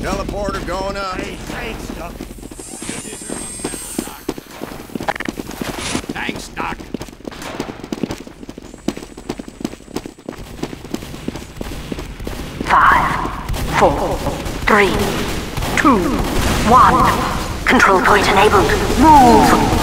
Teleporter going up. Hey, thanks, Doc. Thanks, Doc. Five, 4, 3, 2, 1. Control point enabled. Move!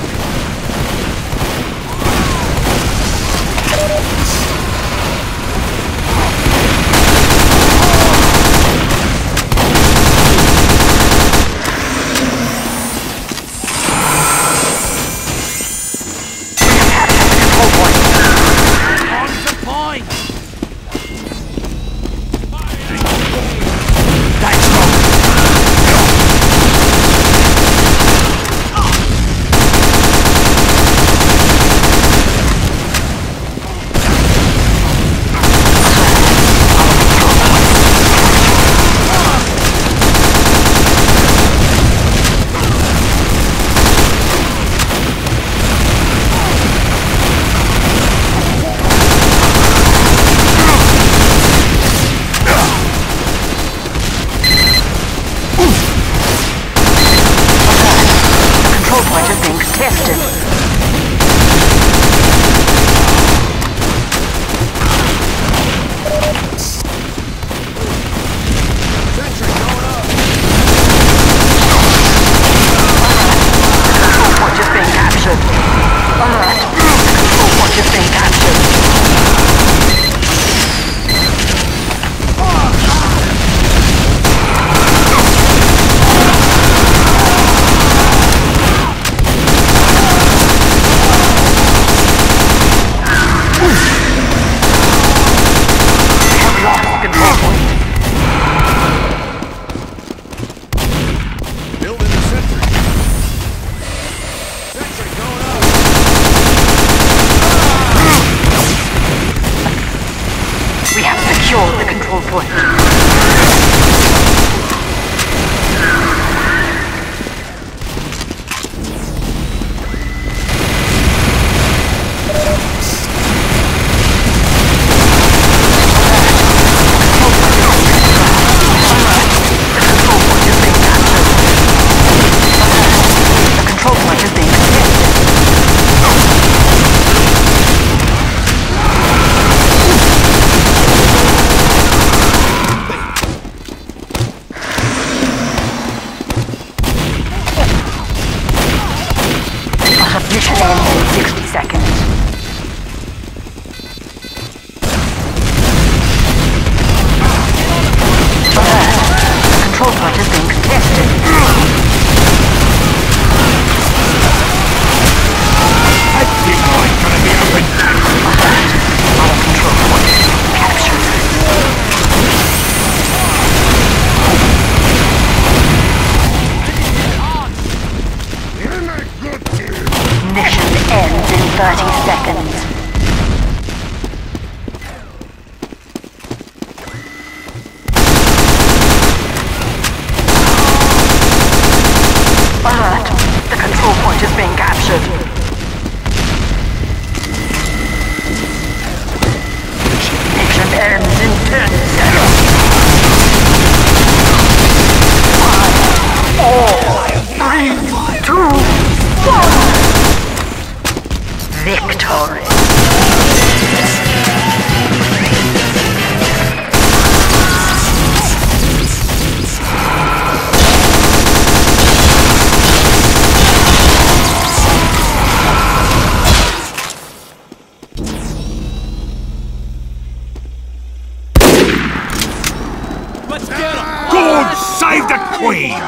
Save the Queen!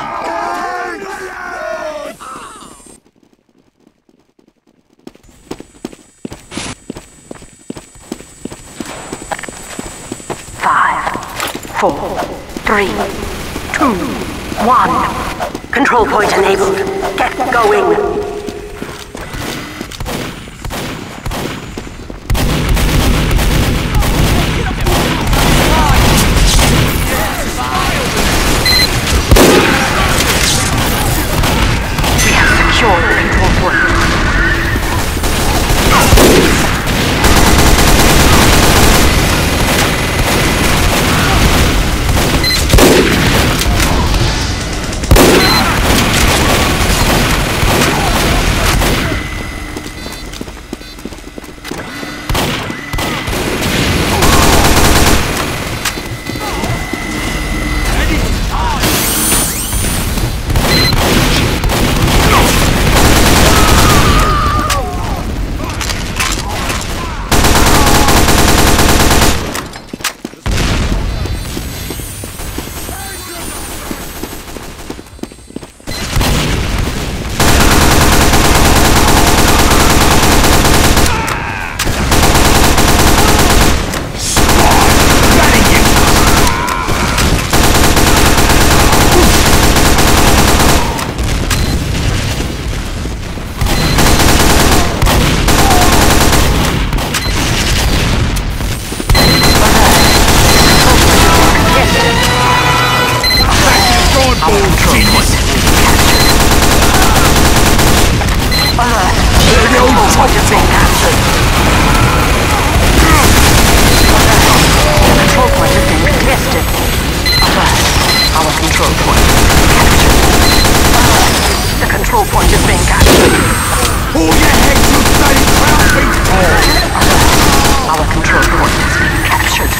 Five, 4, 3, 2, 1. Control point enabled. Get going. being captured. The control point is being contested. Alert. Our control point is being captured. Alert. The control point is being captured. Pull your heads, you bloody crown beast tall! Alert. Our control point is being captured.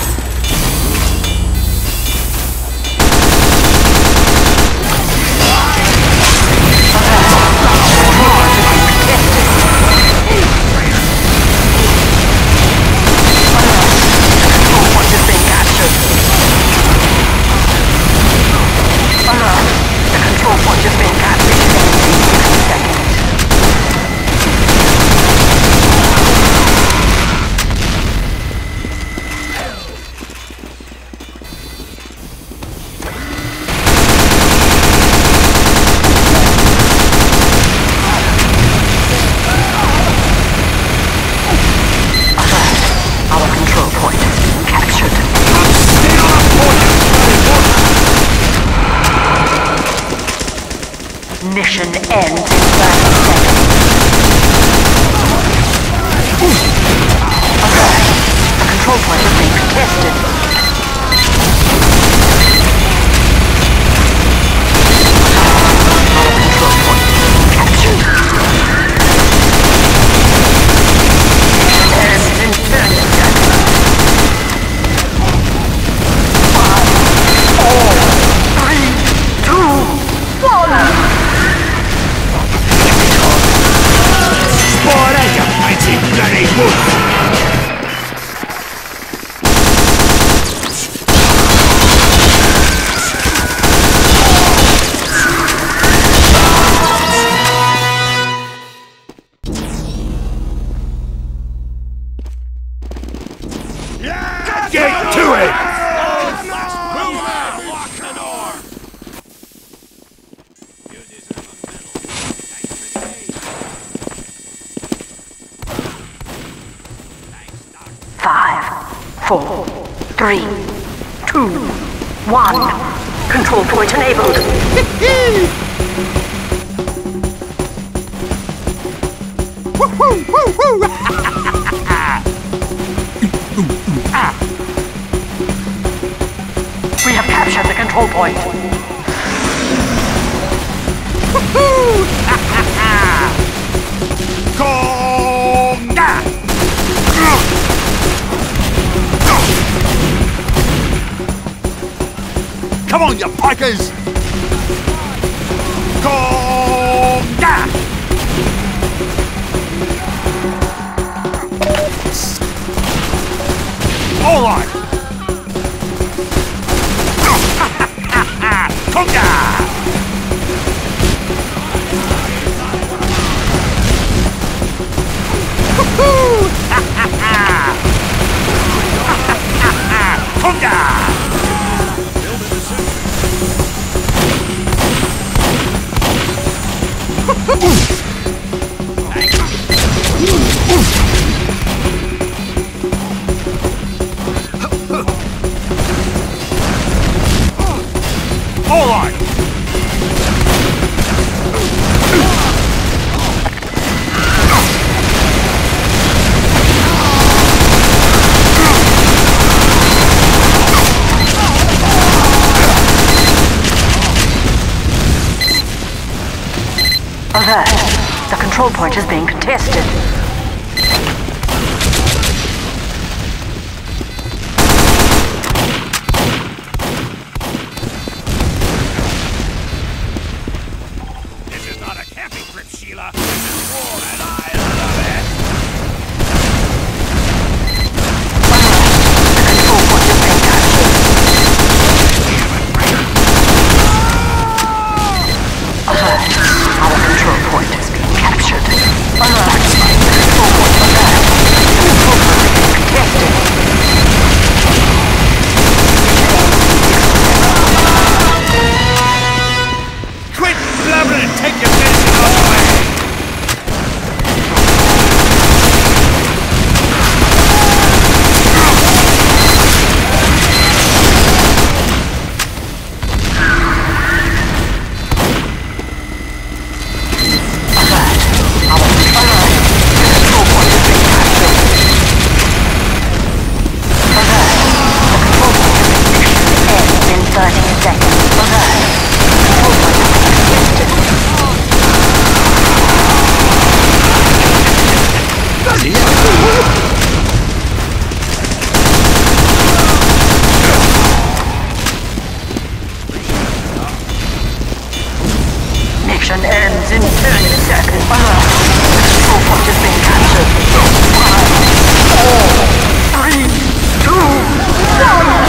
Mission ends in 30 seconds. Alert. The control point is being contested. Our control point is being captured. Ends in 30 seconds. 5, 4, 3, 2, 1. Bloody wolf! Get to it! 4, 3, 2, 1. Control point enabled. We have captured the control point. Come on, you pikers! Conga! All right! Conga! Conga! All right. Alert. The control point is being contested. This is not a camping trip, Sheila. This is war, and I love it. The control point is being captured. Alert. Our control point is being captured. Alert. Mission ends in 30 seconds. The control point has been captured. 5, 4, 3, 2, 1.